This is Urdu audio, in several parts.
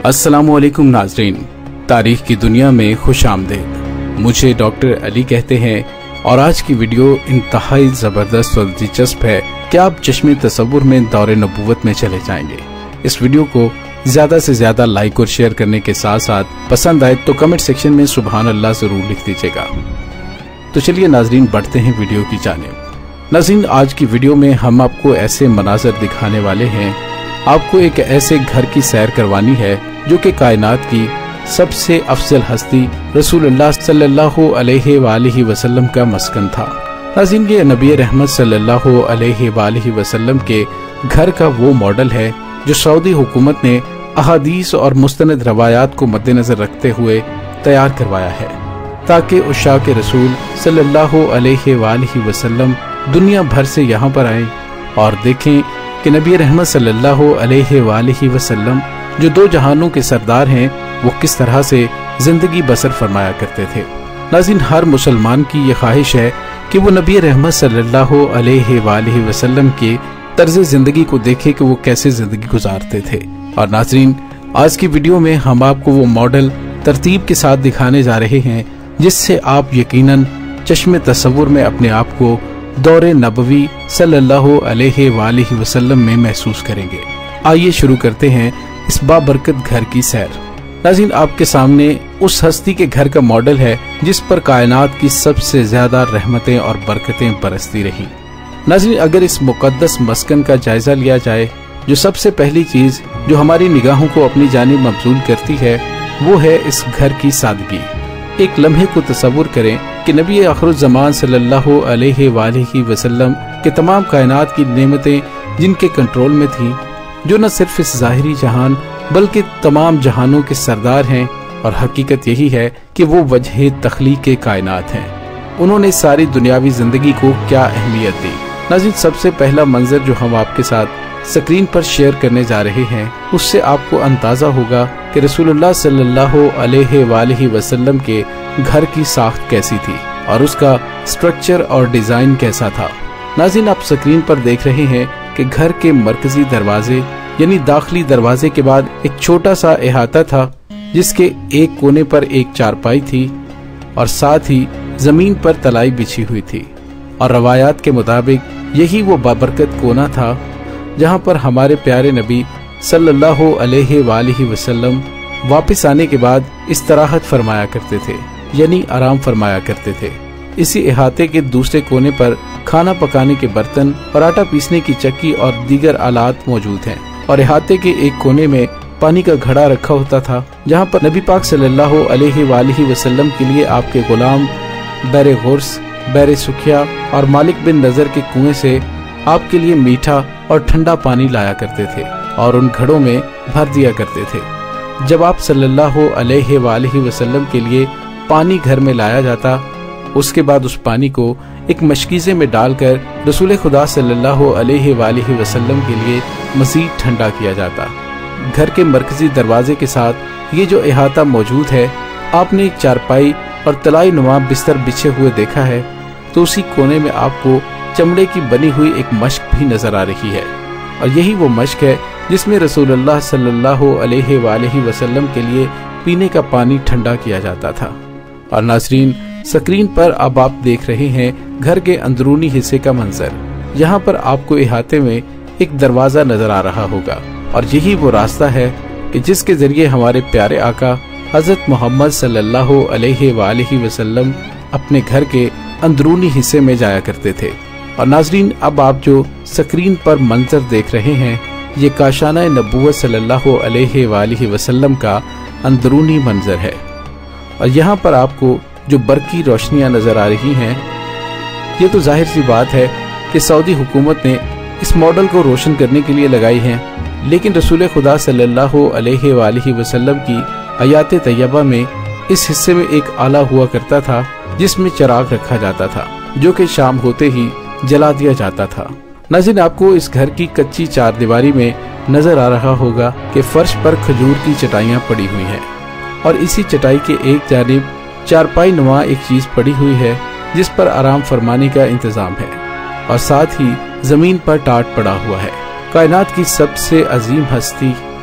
अस्सलामुअलैकुम नाज़रीन, तारीख की दुनिया में खुश आमदीद। मुझे डॉक्टर अली कहते हैं और आज की वीडियो इंतहाई ज़बरदस्त और दिलचस्प है कि आप चश्मे तसव्वुर में दौरे नबूवत में चले जाएंगे। इस वीडियो को ज़्यादा से ज़्यादा लाइक और शेयर करने के साथ साथ पसंद आए तो कमेंट सेक्शन में सुभान अल्लाह ज़रूर लिख दीजिएगा। तो चलिए नाज़रीन, बढ़ते हैं वीडियो की जानिब। नाज़रीन, आज की वीडियो में हम आपको ऐसे मनाज़र दिखाने वाले हैं, आपको एक ऐसे घर की सैर करवानी है जो कि कायनात की सबसे अफजल हस्ती रसूलुल्लाह सल्लल्लाहु अलैहि वसल्लम का मस्कन था। नाज़रीन, ये नबी रहमत सल्लल्लाहु अलैहि वसल्लम के घर का वो मॉडल है जो सऊदी हुकूमत ने अहादीस और मुस्तनद रवायात को मद्देनजर रखते हुए तैयार करवाया है, ताकि उशाक़ रसूल सल्लल्लाहु अलैहि वसल्लम दुनिया भर से यहाँ पर आए और देखें कि नबी रहमत सल्लल्लाहु अलैहि वसल्लम जो दो जहानों के सरदार हैं वो किस तरह से जिंदगी बसर फरमाया करते थे। नाज़रीन, हर मुसलमान की ये ख्वाहिश है कि वो नबी रहमत सल्लल्लाहु अलैहि वसल्लम के तर्ज जिंदगी को देखे कि वो कैसे जिंदगी गुजारते थे। और नाज़रीन, आज की वीडियो में हम आपको वो मॉडल तरतीब के साथ दिखाने जा रहे हैं जिससे आप यकीनन चश्मे तसव्वुर में अपने आप को दौरे नबवी सल्लल्लाहु अलैहि वसल्लम में महसूस करेंगे। आइए शुरू करते हैं इस बाबरकत घर की सैर। नाज़रीन, आपके सामने उस हस्ती के घर का मॉडल है जिस पर कायनात की सबसे ज्यादा रहमतें और बरकतें बरसती रही। नाज़रीन, अगर इस मुकद्दस मस्कन का जायजा लिया जाए, जो सबसे पहली चीज जो हमारी निगाहों को अपनी जानिब मबजूल करती है वो है इस घर की सादगी। एक लम्हे को तसव्वुर करें कि नबी आखिरुज़्ज़मान सल्लल्लाहु अलैहि वसल्लम के तमाम कायनात की नेमतें जिनके कंट्रोल में थी, जो न सिर्फ इस ज़ाहिरी जहान बल्कि तमाम जहानों के सरदार हैं, और हकीकत यही है कि वो वजह तख्लीक कायनात हैं। उन्होंने सारी दुनियावी जिंदगी को क्या अहमियत दी। नाज़रीन, सबसे पहला मंजर जो हम आपके साथ स्क्रीन पर शेयर करने जा रहे हैं उससे आपको अंदाजा होगा कि रसूलुल्लाह सल्लल्लाहु अलैहि वसल्लम के घर की साख्त कैसी थी और उसका स्ट्रक्चर और डिजाइन कैसा था। नाज़रीन, आप स्क्रीन पर देख रहे हैं कि घर के मरकजी दरवाजे यानी दाखिली दरवाजे के बाद एक छोटा सा अहाता था जिसके एक कोने पर एक चारपाई थी और साथ ही जमीन पर तलाई बिछी हुई थी। और रवायात के मुताबिक यही वो बाबरकत कोना था जहां पर हमारे प्यारे नबी सल्लल्लाहु अलैहि वसल्लम वापस आने के बाद इस्तराहत फरमाया करते थे, यानी आराम फरमाया करते थे। इसी अहाते के दूसरे कोने पर खाना पकाने के बर्तन और आटा पीसने की चक्की और दीगर आलात मौजूद हैं। और अहाते के एक कोने में पानी का घड़ा रखा होता था जहां पर नबी पाक सल्लल्लाहु अलैहि वसल्लम के लिए आपके गुलाम बैरे गुर्स, बैरे सुखिया और मालिक बिन नजर के कुएं से आपके लिए मीठा और ठंडा पानी लाया करते थे और उन घड़ों में भर दिया करते थे। जब आप सल्लल्लाहु अलैहि वसल्लम के लिए पानी घर में लाया जाता, उसके बाद उस पानी को एक मशकीज़े में डालकर रसूल खुदा सल्लल्लाहु अलैहि वसल्लम के लिए मज़ीद ठंडा किया जाता। घर के मरकजी दरवाजे के साथ ये जो अहाता मौजूद है, आपने एक चारपाई और तलाई नुमा बिस्तर बिछे हुए देखा है, तो उसी कोने में आपको चमड़े की बनी हुई एक मश्क भी नजर आ रही है। और यही वो मश्क है जिसमें रसूलुल्लाह सल्लल्लाहु अलैहि वसल्लम के लिए पीने का पानी ठंडा किया जाता था। और नाज़रीन, स्क्रीन पर अब आप देख रहे हैं घर के अंदरूनी हिस्से का मंजर। यहाँ पर आपको अहाते में एक दरवाजा नजर आ रहा होगा और यही वो रास्ता है कि जिसके जरिए हमारे प्यारे आका हजरत मोहम्मद सल्लल्लाहु अलैहि वसल्लम अपने घर के अंदरूनी हिस्से में जाया करते थे। और नाज़रीन, अब आप जो स्क्रीन पर मंजर देख रहे हैं ये काशाना नबूवत सल्लल्लाहु अलैहि वसल्लम का अंदरूनी मंजर है। और यहाँ पर आपको जो बरकी रोशनियां नजर आ रही हैं, ये तो जाहिर सी बात है कि सऊदी हुकूमत ने इस मॉडल को रोशन करने के लिए लगाई हैं, लेकिन रसूल खुदा सल्लल्लाहु अलैहि वसल्लम की हयात तैयबा में इस हिस्से में एक आला हुआ करता था जिसमें चिराग रखा जाता था, जो कि शाम होते ही जला दिया जाता था। नाज़रीन, आपको इस घर की कच्ची चारदीवारी में नजर आ रहा होगा कि फर्श पर खजूर की चटाइयाँ पड़ी हुई हैं और इसी चटाई के एक जानिब चारपाई नुमा एक चीज पड़ी हुई है जिस पर आराम फरमाने का इंतजाम है और साथ ही जमीन पर टाट पड़ा हुआ है। कायनात की सबसे अजीम हस्ती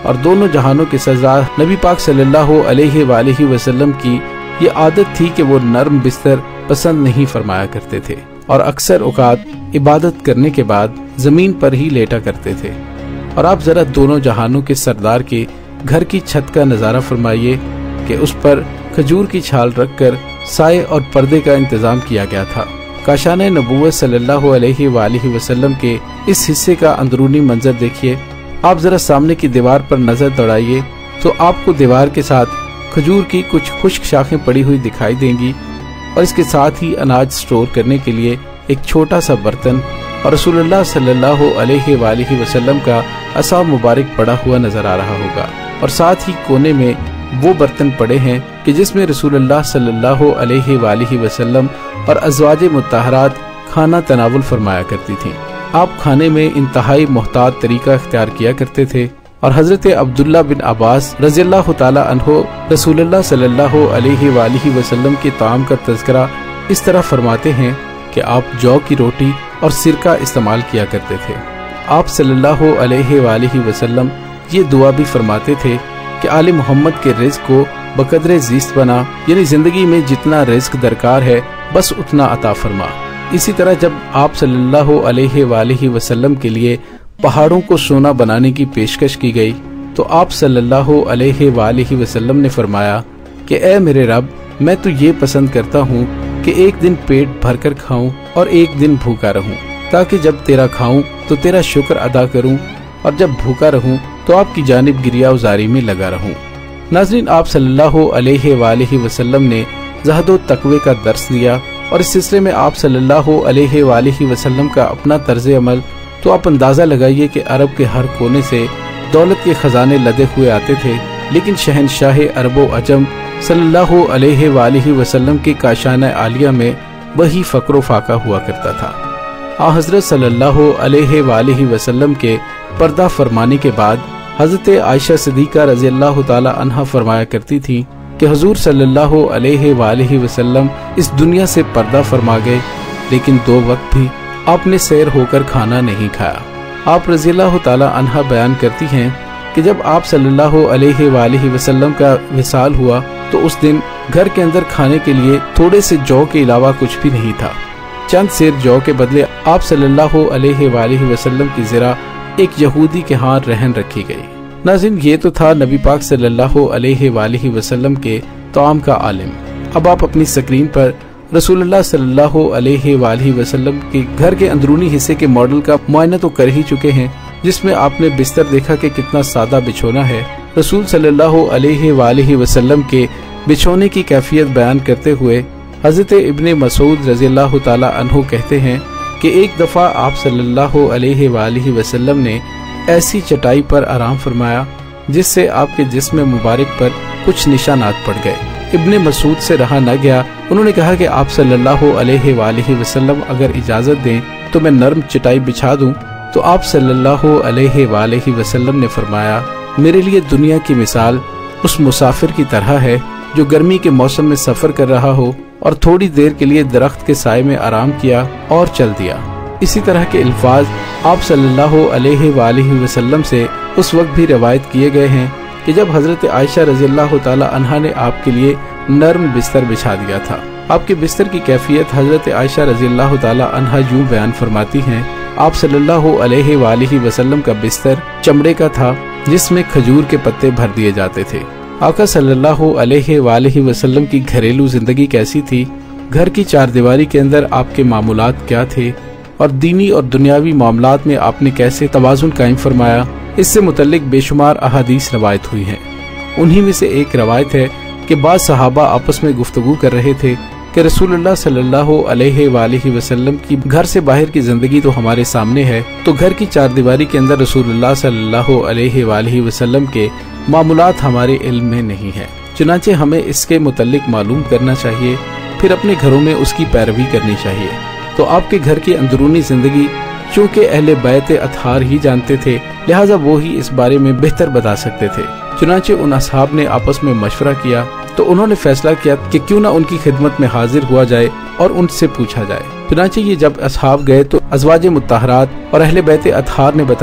اور دونوں جہانوں کے سردار نبی پاک صلی اللہ علیہ وآلہ وسلم کی یہ عادت تھی کہ وہ نرم بستر پسند نہیں فرمایا کرتے تھے اور اکثر اوقات عبادت کرنے کے بعد زمین پر ہی لیٹا کرتے تھے۔ اور آپ ذرا دونوں جہانوں کے سردار کے گھر کی چھت کا نظارہ فرمائیے کہ اس پر کھجور کی چھال رکھ کر سائے اور پردے کا انتظام کیا گیا تھا۔ کاشانہ نبوت صلی اللہ علیہ وآلہ وسلم کے اس حصے کا اندرونی منظر دیکھیے۔ آپ ذرا سامنے کی دیوار پر نظر دوڑائیے تو آپ کو دیوار کے ساتھ کھجور کی کچھ خشک شاخیں پڑی ہوئی دکھائی دیں گی اور اس کے ساتھ ہی اناج سٹور کرنے کے لیے ایک چھوٹا سا برتن اور رسول اللہ صلی اللہ علیہ وآلہ وسلم کا عصا مبارک پڑا ہوا نظر آ رہا ہوگا، اور ساتھ ہی کونے میں وہ برتن پڑے ہیں کہ جس میں رسول اللہ صلی اللہ علیہ وآلہ وسلم اور ازواج مطہرات کھانا تناول فرمایا کرتی تھیں۔ آپ کھانے میں انتہائی محتاط طریقہ اختیار کیا کرتے تھے، اور حضرت عبداللہ بن عباس رضی اللہ تعالی عنہ رسول اللہ صلی اللہ علیہ وآلہ وسلم کے طعام کا تذکرہ اس طرح فرماتے ہیں کہ آپ جو کی روٹی اور سرکہ استعمال کیا کرتے تھے۔ آپ صلی اللہ علیہ وآلہ وسلم یہ دعا بھی فرماتے تھے کہ آل محمد کے رزق کو بقدر زیست بنا، یعنی زندگی میں جتنا رزق درکار ہے بس اتنا عطا فرما۔ اسی طرح جب آپ صلی اللہ علیہ وآلہ وسلم کے لیے پہاڑوں کو سونا بنانے کی پیشکش کی گئی تو آپ صلی اللہ علیہ وآلہ وسلم نے فرمایا کہ اے میرے رب، میں تو یہ پسند کرتا ہوں کہ ایک دن پیٹ بھر کر کھاؤں اور ایک دن بھوکا رہوں، تاکہ جب تیرا کھاؤں تو تیرا شکر ادا کروں اور جب بھوکا رہوں تو آپ کی جانب گریہ وزاری میں لگا رہوں۔ ناظرین، آپ صلی اللہ علیہ وآلہ وسلم نے زہد و تقوی کا درس دیا، اور اس سلسلے میں آپ صلی اللہ علیہ وآلہ وسلم کا اپنا طرز عمل تو آپ اندازہ لگائیے کہ عرب کے ہر کونے سے دولت کے خزانے لدے ہوئے آتے تھے، لیکن شہنشاہ عرب و عجم صلی اللہ علیہ وآلہ وسلم کے کاشانہ عالیہ میں وہی فقر و فاقہ ہوا کرتا تھا۔ حضرت صلی اللہ علیہ وآلہ وسلم کے پردہ فرمانے کے بعد حضرت عائشہ صدیقہ رضی اللہ تعالی عنہ فرمایا کرتی تھی کہ حضور صلی اللہ علیہ وآلہ وسلم اس دنیا سے پردہ فرما گئے، لیکن 2 وقت بھی آپ نے سیر ہو کر کھانا نہیں کھایا۔ آپ رضی اللہ تعالی عنہ بیان کرتی ہیں کہ جب آپ صلی اللہ علیہ وآلہ وسلم کا وصال ہوا تو اس دن گھر کے اندر کھانے کے لیے تھوڑے سے جو کے علاوہ کچھ بھی نہیں تھا۔ چند سیر جو کے بدلے آپ صلی اللہ علیہ وآلہ وسلم کی ذرا ایک یہودی کے ہاں رہن رکھی گئی۔ ناظرین، یہ تو تھا نبی پاک صلی اللہ علیہ وآلہ وسلم کے طعام کا عالم۔ اب آپ اپنی سکرین پر رسول اللہ صلی اللہ علیہ وآلہ وسلم کے گھر کے اندرونی حصے کے ماڈل کا معائنہ تو کر ہی چکے ہیں، جس میں آپ نے بستر دیکھا کہ کتنا سادہ بچھونا ہے۔ رسول صلی اللہ علیہ وآلہ وسلم کے بچھونے کی کیفیت بیان کرتے ہوئے حضرت ابن مسعود رضی اللہ تعالی عنہ کہتے ہیں کہ ایک دفعہ آپ صلی اللہ علیہ وآلہ وسلم نے ایسی چٹائی پر آرام فرمایا جس سے آپ کے جسم مبارک پر کچھ نشانات پڑ گئے۔ ابن مسعود سے رہا نہ گیا، انہوں نے کہا کہ آپ صلی اللہ علیہ وآلہ وسلم اگر اجازت دیں تو میں نرم چٹائی بچھا دوں، تو آپ صلی اللہ علیہ وآلہ وسلم نے فرمایا، میرے لیے دنیا کی مثال اس مسافر کی طرح ہے جو گرمی کے موسم میں سفر کر رہا ہو اور تھوڑی دیر کے لیے درخت کے سائے میں آرام کیا اور چل دیا۔ اسی طرح کے الفاظ آپ صلی اللہ علیہ وآلہ وسلم سے اس وقت بھی روایت کیے گئے ہیں کہ جب حضرت عائشہ رضی اللہ تعالی عنہا نے آپ کے لیے نرم بستر بچھا دیا تھا۔ آپ کے بستر کی کیفیت حضرت عائشہ رضی اللہ تعالی عنہا یوں بیان فرماتی ہیں، آپ صلی اللہ علیہ وآلہ وسلم کا بستر چمڑے کا تھا جس میں کھجور کے پتے بھر دیے جاتے تھے۔ آقا صلی اللہ علیہ وآلہ وسلم کی گھریلو زندگی کیسی تھی، گھر کی 4 دیواری کے اندر آپ کے معمولات کیا تھے، اور دینی اور دنیاوی معاملات میں آپ نے کیسے توازن قائم فرمایا، اس سے متعلق بے شمار احادیث روایت ہوئی ہیں۔ انہی میں سے ایک روایت ہے کہ بعض صحابہ آپس میں گفتگو کر رہے تھے کہ رسول اللہ صلی اللہ علیہ وآلہ وسلم کی گھر سے باہر کی زندگی تو ہمارے سامنے ہے، تو گھر کی 4 دیواری کے اندر رسول اللہ صلی اللہ علیہ وآلہ وسلم کے معمولات ہمارے علم میں نہیں ہے، چنانچہ ہمیں اس کے متعلق معلوم کرنا چاہیے، پھر اپنے گھروں میں اس کی پیروی کرنی چاہیے۔ تو آپ کے گھر کی اندرونی زندگی چونکہ اہل بیت اطہار ہی جانتے تھے، لہٰذا وہ ہی اس بارے میں بہتر بتا سکتے تھے۔ چنانچہ ان اصحاب نے آپس میں مشورہ کیا تو انہوں نے فیصلہ کیا کہ کیوں نہ ان کی خدمت میں حاضر ہوا جائے اور ان سے پوچھا جائے۔ چنانچہ یہ جب اصحاب گئے تو ازواج مطہرات اور اہل بیت اطہار نے بتایا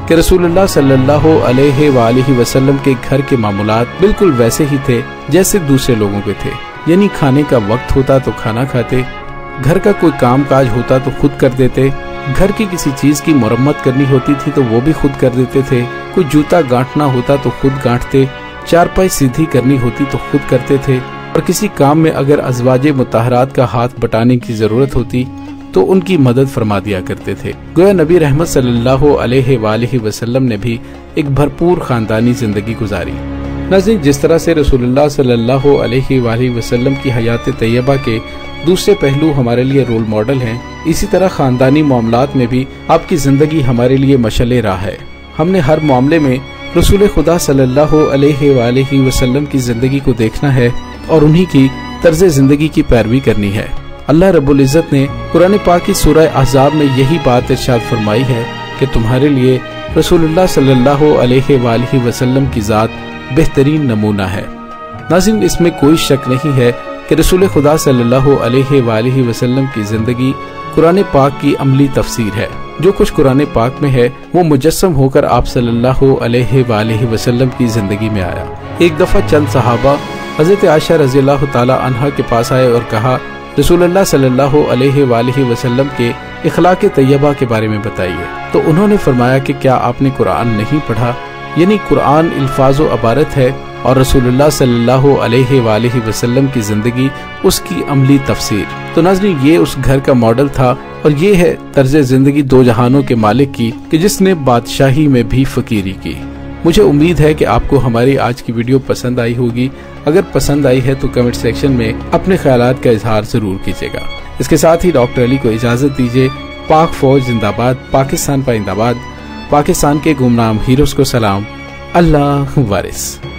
کہ رسول اللہ صلی اللہ علیہ وآلہ وسلم کے گھر کے معمولات بالکل ویسے ہی تھے جیسے دوسرے لوگوں کے تھے، یعنی کھانے کا وقت ہوتا تو کھانا کھاتے، گھر کا کوئی کام کاج ہوتا تو خود کر دیتے، گھر کی کسی چیز کی مرمت کرنی ہوتی تھی تو وہ بھی خود کر دیتے تھے، کوئی جوتا گانٹنا ہوتا تو خود گانٹتے، چارپائی سیدھی کرنی ہوتی تو خود کرتے تھے، اور کسی کام میں اگر ازواج مطہرات کا ہاتھ بٹانے کی ضرورت ہوتی تو ان کی مدد فرما دیا کرتے تھے۔ گویا نبی رحمت صلی اللہ علیہ وآلہ وسلم نے بھی ایک بھرپور خاندانی زندگی گزاری۔ ناظرین، جس طرح سے رسول اللہ صلی اللہ علیہ وآلہ وسلم کی حیات طیبہ کے دوسرے پہلو ہمارے لیے رول ماڈل ہیں، اسی طرح خاندانی معاملات میں بھی آپ کی زندگی ہمارے لیے مشعل راہ ہے۔ ہم نے ہر معاملے میں رسول خدا صلی اللہ علیہ وآلہ وسلم کی زندگی کو دیکھنا ہے اور انہی کی طرز زندگی کی پیروی کرنی ہے۔ اللہ رب العزت نے قرآن پاک کی سورہ احزاب میں یہی بات ارشاد فرمائی ہے کہ تمہارے لیے رسول اللہ صلی اللہ علیہ وآلہ وسلم کی ذات بہترین نمونہ ہے۔ ناظرین، اس میں کوئی شک نہیں ہے کہ رسول خدا صلی اللہ علیہ وآلہ وسلم کی زندگی قرآن پاک کی عملی تفسیر ہے۔ جو کچھ قرآن پاک میں ہے وہ مجسم ہو کر آپ صلی اللہ علیہ وآلہ وسلم کی زندگی میں آیا۔ ایک دفعہ چند صحابہ حضرت عائشہ رضی اللہ تعالی عنہا کے پاس آئے اور کہا، رسول اللہ صلی اللہ علیہ وآلہ وسلم کے اخلاق طیبہ کے بارے میں بتائیے۔ تو انہوں نے فرمایا کہ کیا آپ نے قرآن نہیں پڑھا؟ یعنی قرآن الفاظ و عبارت ہے اور رسول اللہ صلی اللہ علیہ وآلہ وسلم کی زندگی اس کی عملی تفسیر۔ تو ناظرین، یہ اس گھر کا ماڈل تھا اور یہ ہے طرز زندگی دو جہانوں کے مالک کی کہ جس نے بادشاہی میں بھی فقیری کی۔ مجھے امید ہے کہ آپ کو ہماری آج کی ویڈیو پسند آئی ہوگی۔ اگر پسند آئی ہے تو کمنٹ سیکشن میں اپنے خیالات کا اظہار ضرور کیجیے گا۔ اس کے ساتھ ہی ڈاکٹر علی کو اجازت دیجیے۔ پاک فوج زندہ باد، پاکستان پائندہ باد، پاکستان کے گمنام ہیروز کو سلام، اللہ وارث۔